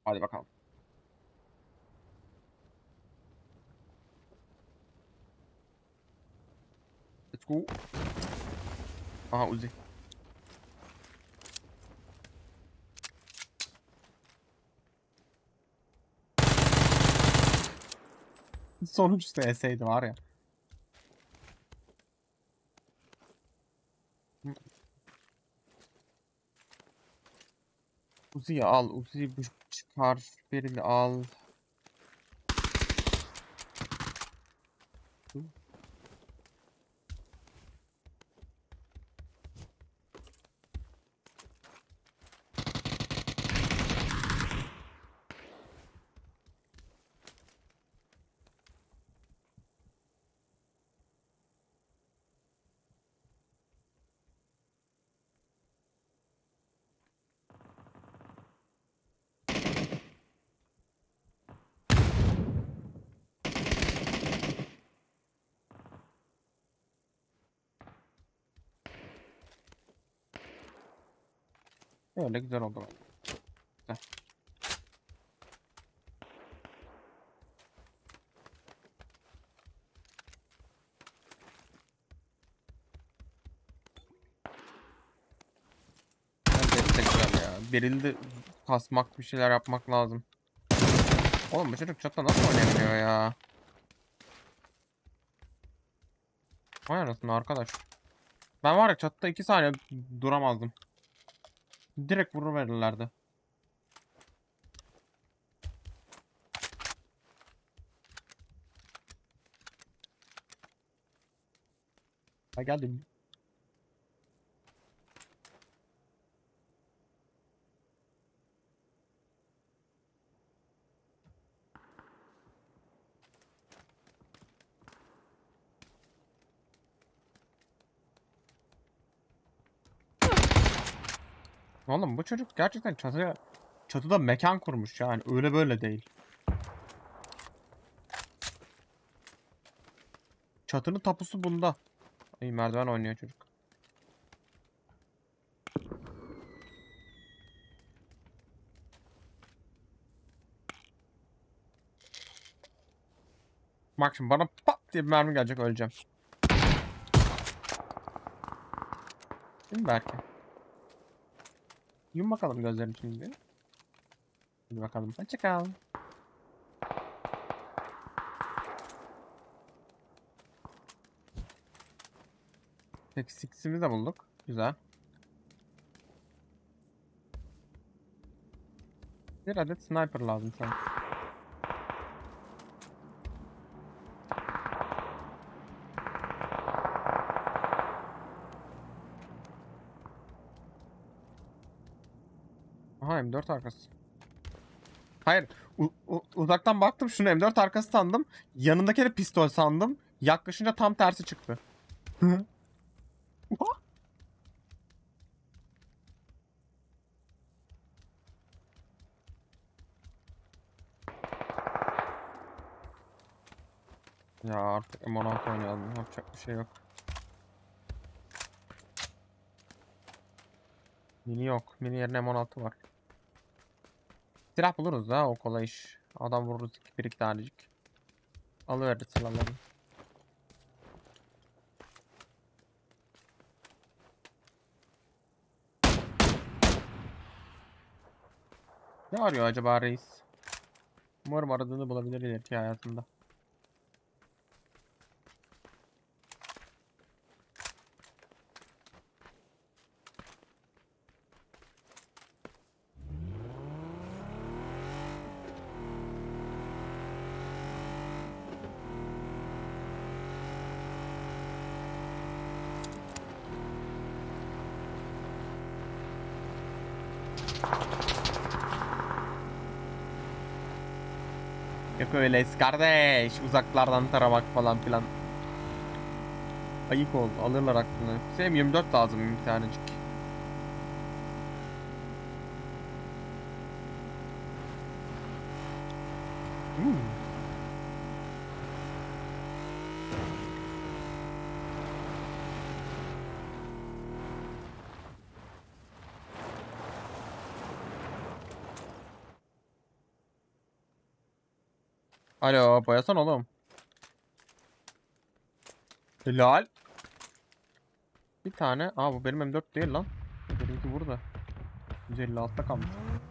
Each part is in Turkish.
Hadi bakalım. Let's go. Aha Uzi. Sonuncusu eseydi var ya. Uzi'yi al. Uzi'yi çıkar. Birini al. Öyle güzel oldu. Güzel. Bence de güzel ya. Birildi kasmak bir şeyler yapmak lazım. Oğlum bu çocuk chatta nasıl oynayabiliyor ya? Vay anasını arkadaş. Ben var ya chatta 2 saniye duramazdım. Direkt vuruverirlerdi. Ha geldim. Oğlum bu çocuk gerçekten çatıda mekan kurmuş yani öyle böyle değil. Çatının tapusu bunda. Ay merdiven oynuyor çocuk. Bak şimdi bana pat diye bir mermi gelecek öleceğim. Değil mi belki? Yum bakalım gözlerini şimdi. Hadi bakalım. Hoşçakal. 8'imizi de bulduk. Güzel. Bir adet sniper lazım şu an. Aha M4 arkası. Hayır. Uzaktan baktım şunu M4 arkası sandım. Yanındaki de pistol sandım. Yaklaşınca tam tersi çıktı. Ya artık M16 oynayalım. Yapacak bir şey yok. Mini yok. Mini yerine M16 var. Silah buluruz da o kolay iş. Adam vururuz bir iki tanecik. Alıveririz silahlarını. Ne arıyor acaba reis? Umarım aradığını bulabilir ileriki hayatında. Yok öyle kardeş. Uzaklardan taramak falan filan. Ayık ol. Alırlar aklını. Senin 24 lazım bir tanecik. Hmm. Alo, boyasan oğlum. Helal. Bir tane. Aa, bu benim M4 değil lan. Benimki burada. 156'da kalmış.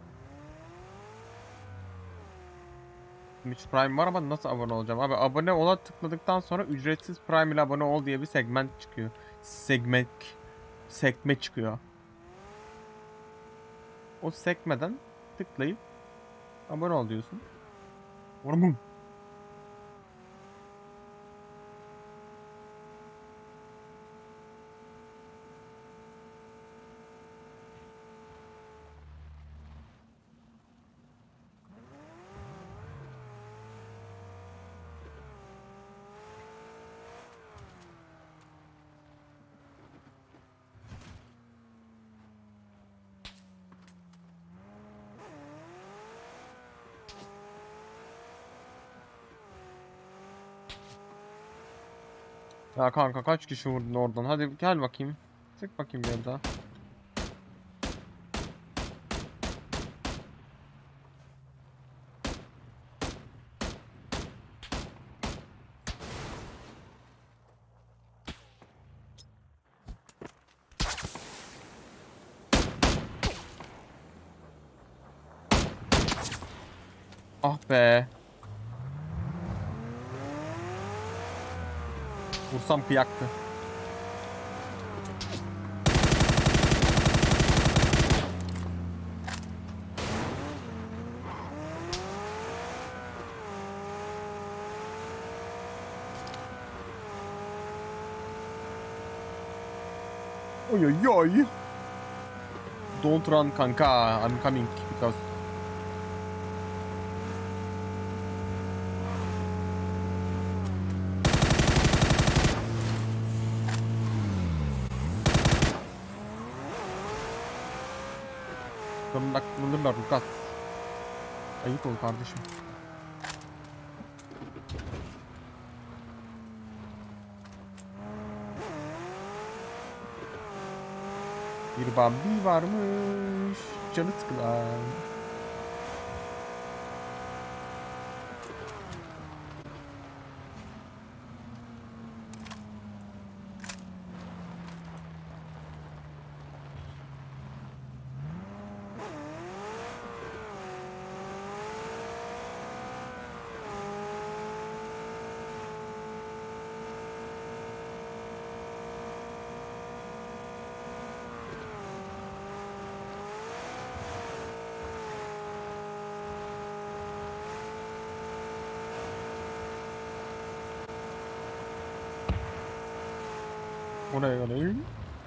Twitch Prime var ama nasıl abone olacağım? Abi abone ola tıkladıktan sonra ücretsiz Prime ile abone ol diye bir segment çıkıyor. Sekme çıkıyor. O sekmeden tıklayıp abone ol diyorsun. Oğlum. Ya kanka kaç kişi vurdun oradan? Hadi gel bakayım. Sık bakayım bir daha. Ah be. Vursam kıyaktı. Oy oy oy. Don't run kanka. I'm coming because Tırnaklanırlar Lukas. Ayıp ol kardeşim. Bir Bambi varmış. Canı sıkılan. Oraya alayım.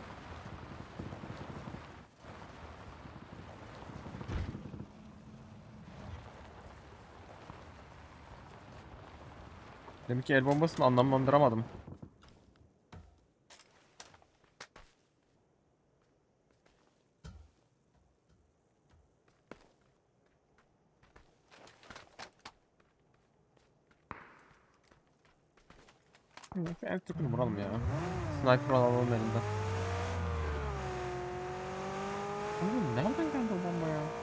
Demek ki el bombasını anlamlandıramadım. Neyse el Türk'ünü vuralım ya. Sniper alalım elinden. Oğlum nereden geldi o bomba ya?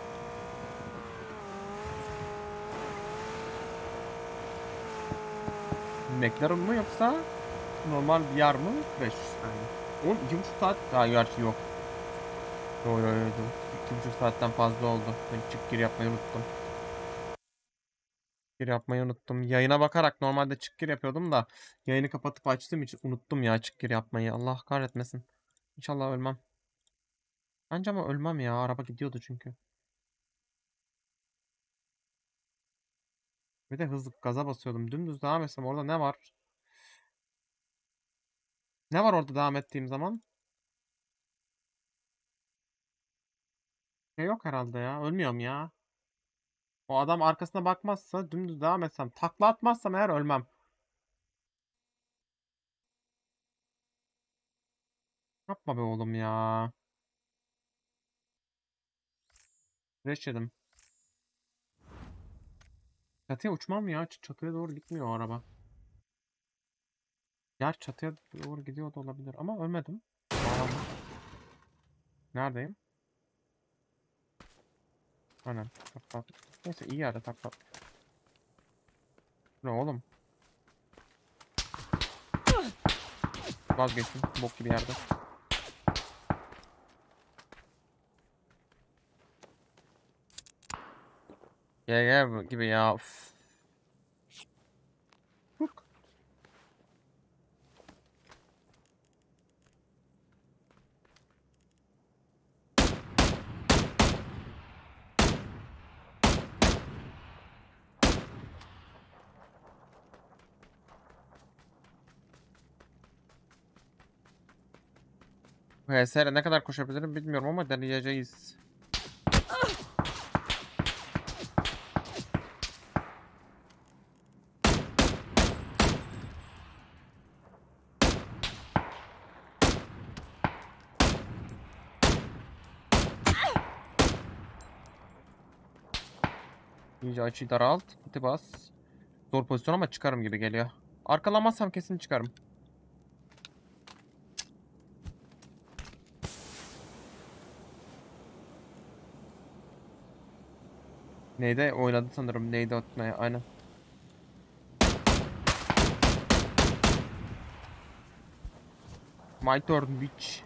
McLaren mı yoksa normal bir yer mi? 5 yani. Oğlum 2,5 saat. Ha gerçi yok. Yo yo yo. 2,5 saatten fazla oldu. Ben çık gir yapmayı unuttum. Gir yapmayı unuttum. Yayına bakarak normalde çık gir yapıyordum da yayını kapatıp açtığım için unuttum ya çık gir yapmayı. Allah kahretmesin. İnşallah ölmem. Bence ama ölmem ya. Araba gidiyordu çünkü. Bir de hızlı gaza basıyordum. Dümdüz devam etsem orada ne var? Ne var orada devam ettiğim zaman? Yok herhalde ya. Ölmüyorum ya. O adam arkasına bakmazsa dümdüz devam etsem. Takla atmazsam eğer ölmem. Yapma be oğlum ya. Reç yedim. Çatıya uçmam ya. Çatıya doğru gitmiyor o araba. Gerçi çatıya doğru gidiyor da olabilir. Ama ölmedim. Bağlandım. Neredeyim? Aynen. Takla. Neyse iyi yerde takla. Ne oğlum? Vazgeçtim. Bok gibi yerde. GG gibi ya. Uf. Huk. HSR ne kadar koşabilirim bilmiyorum ama deneyeceğiz. İyice açıyı daralt. Giti bas. Zor pozisyon ama çıkarım gibi geliyor. Arkalamazsam kesin çıkarım. Neyde oynadı sanırım. Neyde atmaya aynen. My turn bitch.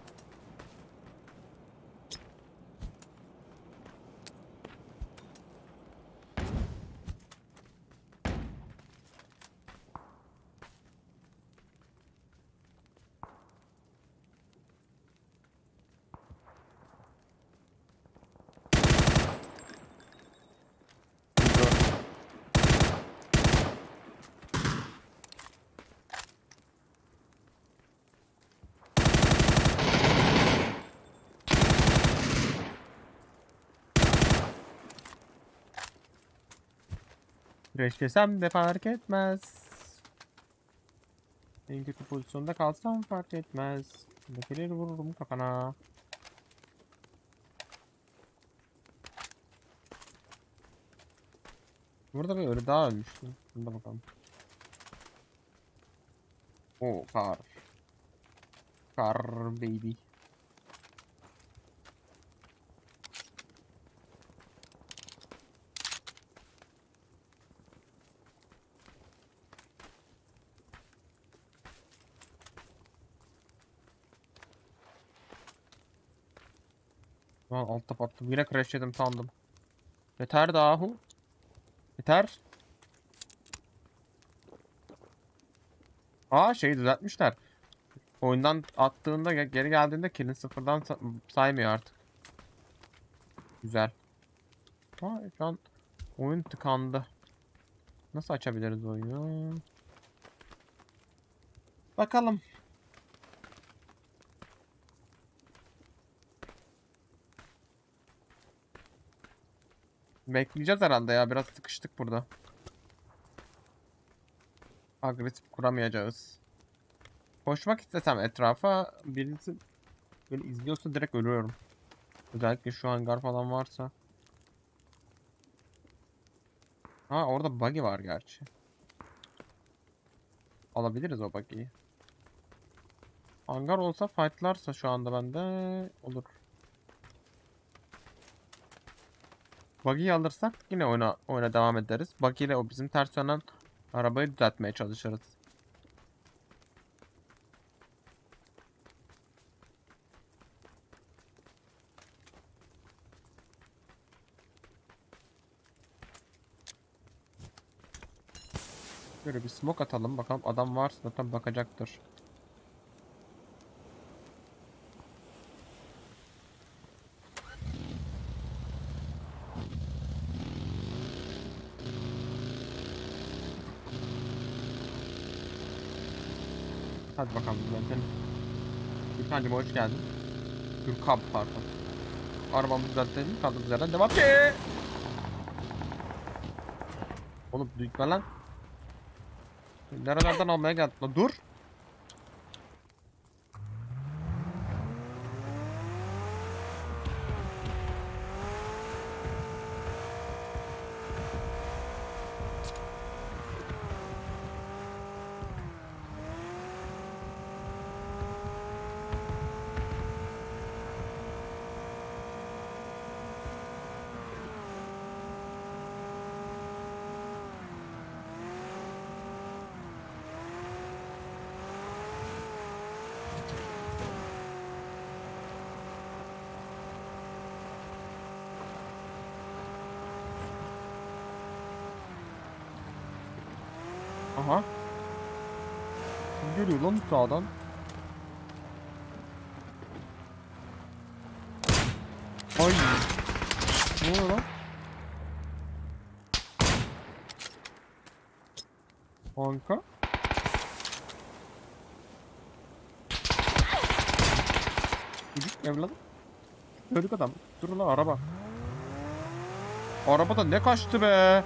Güreşlesem de fark etmez. En kötü pozisyonda kalsam fark etmez. Neferi vururum kafana. Burada bir ölü daha ölmüştü. Bunda bakalım. Oo kar. Kar baby. Lan altta patladım. Yine crash yedim sandım. Yeter dahu. Yeter. Aa şeyi düzeltmişler. Oyundan attığında geri geldiğinde kill'in sıfırdan saymıyor artık. Güzel. Aa, şu an oyun tıkandı. Nasıl açabiliriz oyunu? Bakalım. Bekleyeceğiz herhalde ya. Biraz sıkıştık burada. Agresif kuramayacağız. Koşmak istesem etrafa birisi beni izliyorsa direkt ölüyorum. Özellikle şu hangar falan varsa. Ha orada buggy var gerçi. Alabiliriz o buggy'yi. Hangar olsa fightlarsa şu anda bende olur. Buggy'yi alırsak yine oyuna devam ederiz. Buggy ile o bizim ters dönen arabayı düzeltmeye çalışırız. Böyle bir smoke atalım bakalım adam varsa zaten bakacaktır. Hadi bakalım zaten. Gürkan'cım hoş geldin. Gürkan pardon. Arabamızı düzeltelim kaldığımız yerden devam ki. Oğlum gitme lan. Nerelerden almaya geldin lan dur. Aha. Kim geliyor lan sağdan? Ay. Ne oluyor lan? Kanka. Çocuk evladım. Çocuk adam. Dur lan araba. Araba da ne kaçtı be.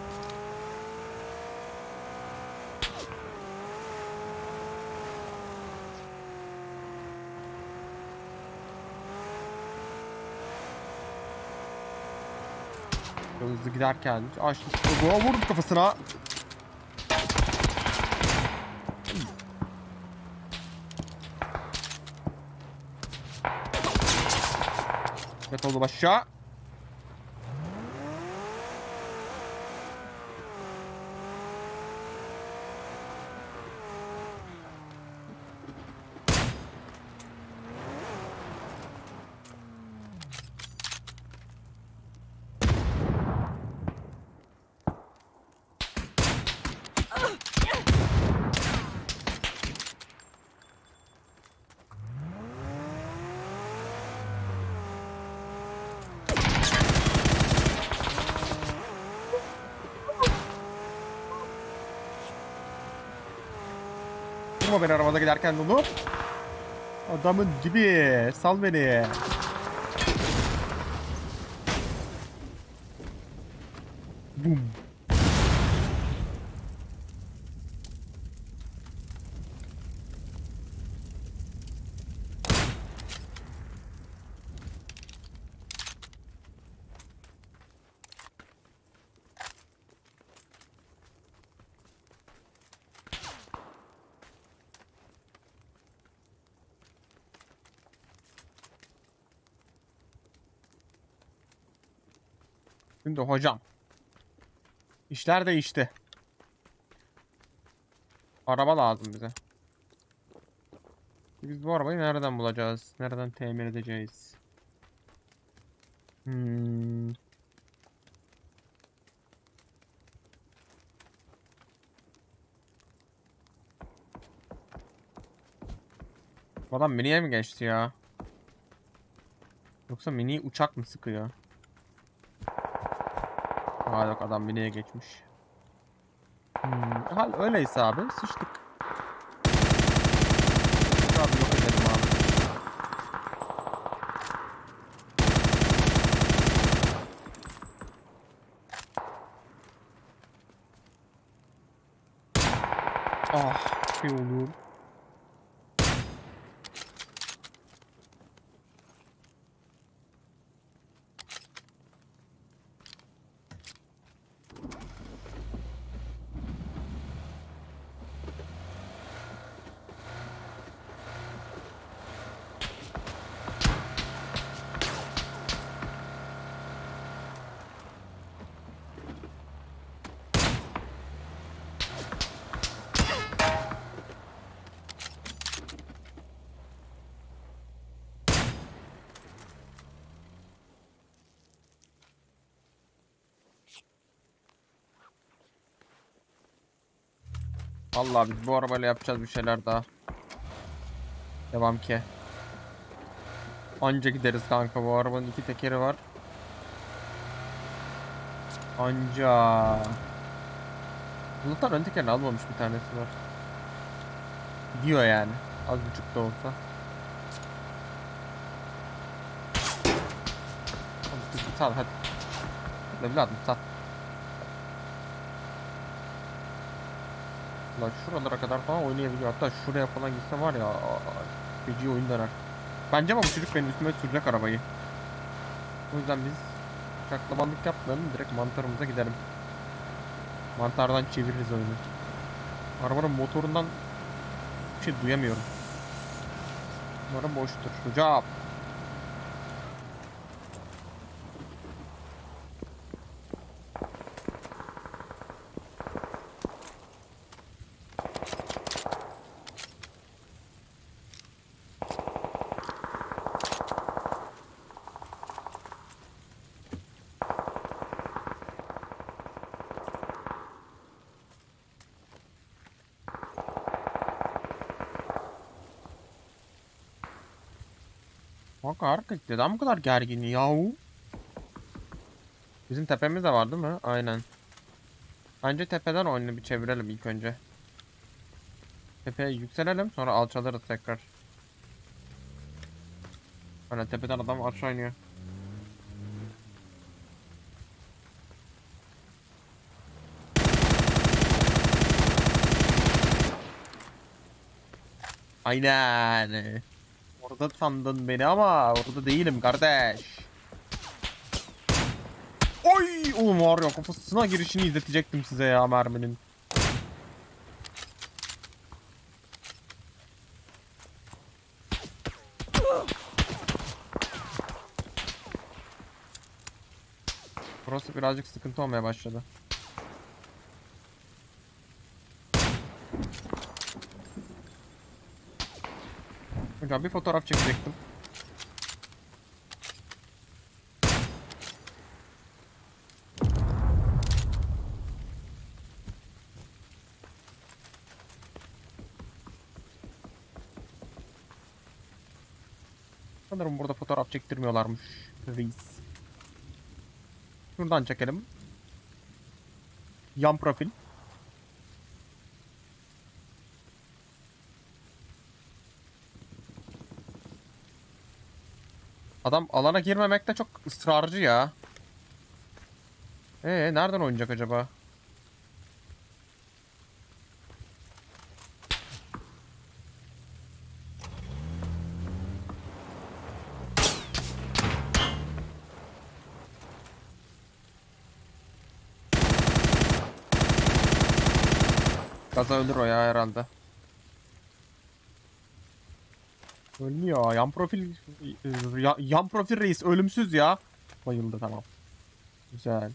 Hızlı giderken açtı. Vurdum kafasına. Yat oldu aşağı. Vurma beni arabada giderken bunu. Adamın dibi. Sal beni. Bum. Şimdi hocam. İşler değişti. Araba lazım bize. Biz bu arabayı nereden bulacağız? Nereden temin edeceğiz? Hmm. Adam miniye mi geçti ya? Yoksa mini uçak mı sıkıyor? Aa yok adam miniye geçmiş. Hal öyleyse abi sıçtık. Abi yok edelim abi. Ah şey olur. Vallahi biz bu arabayla yapacağız bir şeyler daha. Devam ki. Anca gideriz kanka, bu arabanın iki tekeri var. Anca. Bulutlar ön tekerini almamış, bir tanesi var. Gidiyor yani. Az buçuk da olsa. Hadi sal hadi. Hadi evladım sal. Lan şuralara kadar falan oynayabiliyor. Hatta şuraya falan gitse var ya. Feci oyun döner. Bence ama bu çocuk benim üstüme sürecek arabayı. O yüzden biz şaklabanlık yapmayalım. Direkt mantarımıza gidelim. Mantardan çeviririz oyunu. Arabanın motorundan bir şey duyamıyorum. Umarım boştur. Hocam. Kanka harika. Neden bu kadar gergin yahu? Bizim tepemiz de var değil mi? Aynen. Bence tepeden oyunu bir çevirelim ilk önce. Tepeye yükselelim sonra alçalırız tekrar. Hani tepeden adam aşağı iniyor. Aynen. Orada sandın beni ama orada değilim kardeş. Oy! Oğlum var ya kafasına girişini izletecektim size ya merminin. Burası birazcık sıkıntı olmaya başladı. Hocam bir fotoğraf çekecektim. Sanırım burada fotoğraf çektirmiyorlarmış. Reis. Şuradan çekelim. Yan profil. Adam alana girmemekte çok ısrarcı ya. Nereden oynayacak acaba? Gaza ölür o ya herhalde. Ölmüyor. Yan profil yan profil reis ölümsüz ya. Bayıldı tamam. Güzel.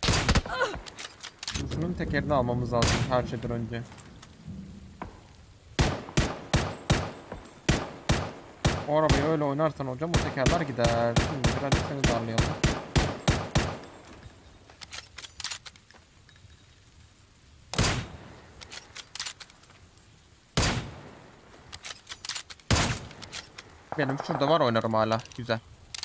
Şunun tekerini almamız lazım her şeyden önce. O arabayı öyle oynarsan hocam o tekerler gider. Şimdi birazcık seni darlayalım. Benim şurada var oynarım hala. Güzel.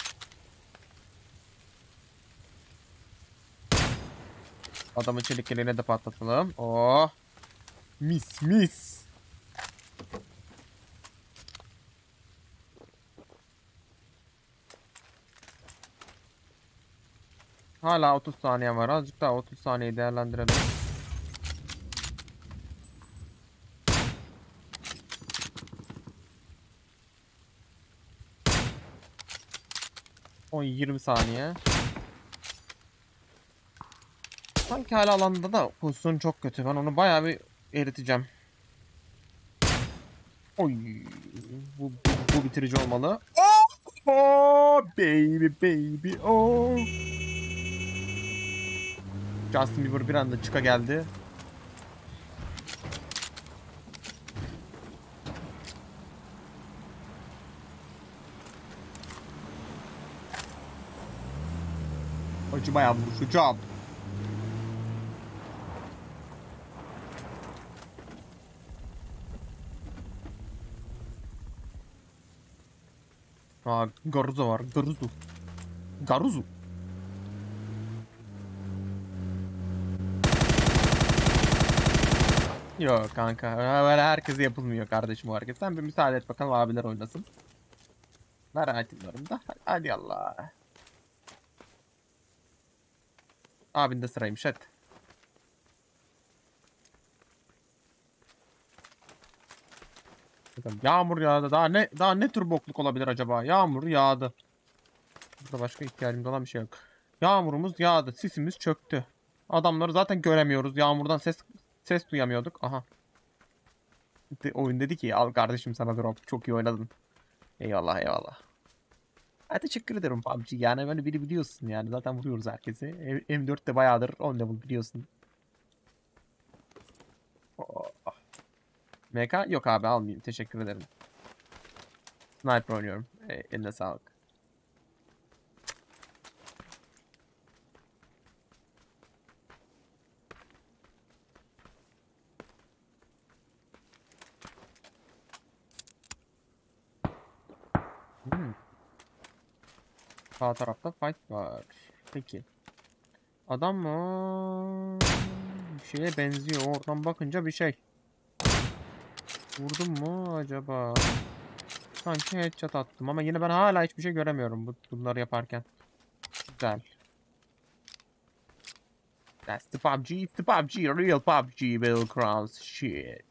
Adamın çelik yeleğine de patlatalım. Oh. Mis mis. Hala 30 saniye var. Azıcık daha 30 saniyeyi değerlendirelim. O 20 saniye. Sanki hala alanda da pozisyon çok kötü. Ben onu bayağı bir eriteceğim. Oy. Bu bitirici olmalı. Oh baby baby oh. Justin Bieber bir anda çıka geldi. Acımaya vuruşacağım. Aa, Garuzo var. Garuzo. Garuzo. Yok kanka. Böyle herkese yapılmıyor kardeşim o hareket. Sen bir müsaade et bakalım abiler oynasın. Merak ediyorum da. Hadi Allah. Abin de sıraymış hadi. Bakalım, yağmur yağdı. Daha ne tür bokluk olabilir acaba? Yağmur yağdı. Burada başka ihtiyacımız olan bir şey yok. Yağmurumuz yağdı. Sisimiz çöktü. Adamları zaten göremiyoruz. Yağmurdan ses duyamıyorduk. Aha. Oyun dedi ki al kardeşim sana drop. Çok iyi oynadın. Eyvallah eyvallah. Ha, teşekkür ederim PUBG. Yani böyle biri biliyorsun yani. Zaten vuruyoruz herkesi. M4 de bayağıdır 10 level biliyorsun. Oh. MK yok abi almayayım. Teşekkür ederim. Sniper oynuyorum. Eline sağlık. Hmm. Sağ tarafta fight var. Peki. Adam mı? Bir şeye benziyor. Oradan bakınca bir şey. Vurdum mu acaba? Sanki headshot attım ama yine ben hala hiçbir şey göremiyorum bunları yaparken. Güzel. That's the PUBG, it's the PUBG, real PUBG Battlegrounds shit.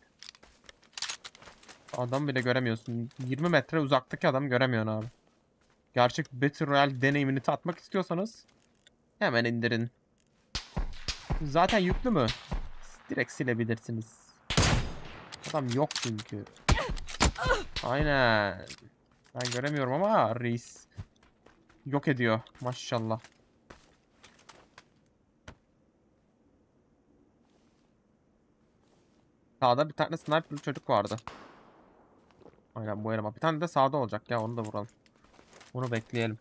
Adam bile göremiyorsun. 20 metre uzaktaki adam göremiyorsun abi. Gerçek Battle Royale deneyimini tatmak istiyorsanız hemen indirin. Zaten yüklü mü? Direkt silebilirsiniz. Adam yok çünkü. Aynen. Ben göremiyorum ama reis yok ediyor maşallah. Sağda bir tane sniper'lı çocuk vardı. Aynen bu eleman. Bir tane de sağda olacak ya, onu da vuralım. Onu bekleyelim.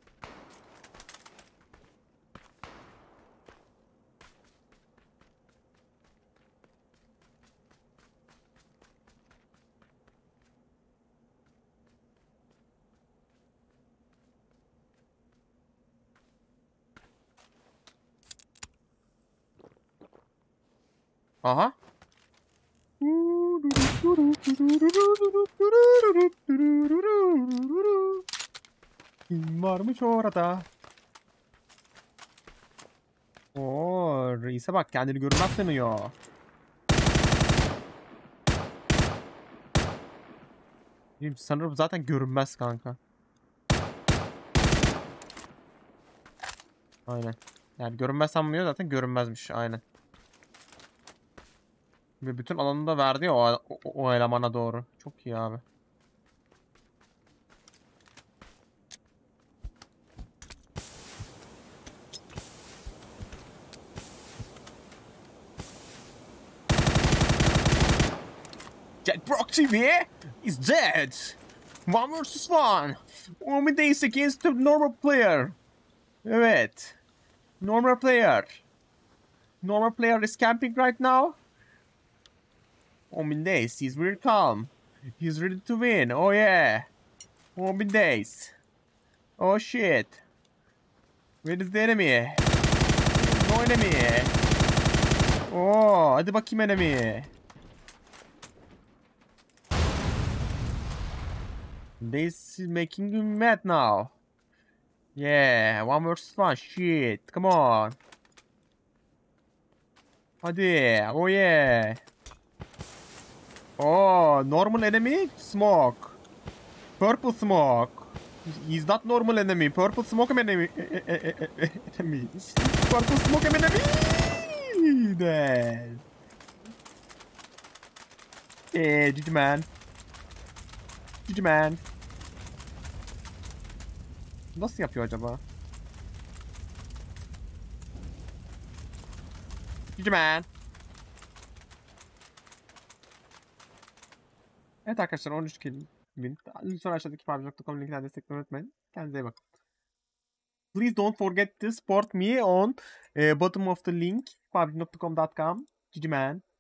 Aha. Kim varmış orada? Oo, reise bak, kendini görünmez sanıyor. Sanırım zaten görünmez kanka. Aynen. Yani görünmez sanmıyor, zaten görünmezmiş aynen. Ve bütün alanını da verdi ya o elemana doğru. Çok iyi abi. Jetbrock TV is dead. 1 vs 1. Only days against the normal player. Evet. Normal player. Normal player is camping right now. Only days. He's very calm. He's ready to win. Oh yeah. Only days. Oh shit. Where is the enemy? No enemy. Oh, hadi bakayım enemy. This is making me mad now. Yeah, 1 vs 1. Shit. Come on. Hadi. Oh yeah. Oh, normal enemy. Smoke. Purple smoke. He's not normal enemy. Purple smoke enemy. Enemy. Purple smoke enemy. Dead. GG man. GG man. Nasıl yapıyor acaba? GG man. Evet arkadaşlar, 13 kill win. Lütfen aşağıdaki PUBG.com linkinden desteklemeyi unutmayın. Kendinize iyi bakın. Please don't forget to support me on bottom of the link PUBG.com.com. GG man.